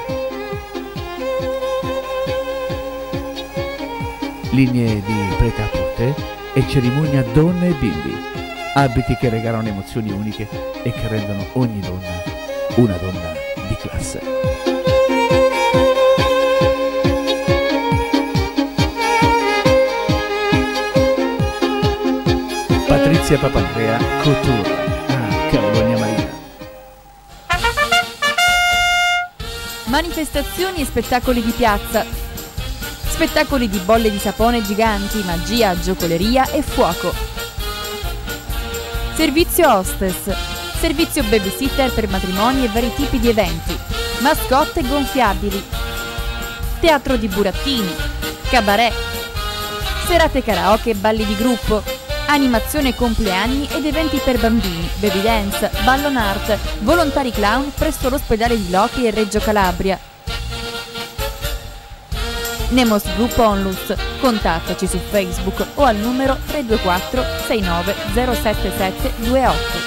Linee di prêt-à-porter e cerimonia donne e bimbi, abiti che regalano emozioni uniche e che rendono ogni donna una donna di classe. Patrizia Papandrea Couture a Caronia Marina.
Manifestazioni e spettacoli di piazza. Spettacoli di bolle di sapone giganti, magia, giocoleria e fuoco. Servizio hostess. Servizio babysitter per matrimoni e vari tipi di eventi. Mascotte gonfiabili. Teatro di burattini. Cabaret. Serate karaoke e balli di gruppo. Animazione compleanni ed eventi per bambini, baby dance, ballon art, volontari clown presso l'ospedale di Locri e Reggio Calabria. Nemos Group Onlus, contattaci su Facebook o al numero 324 69 077 28.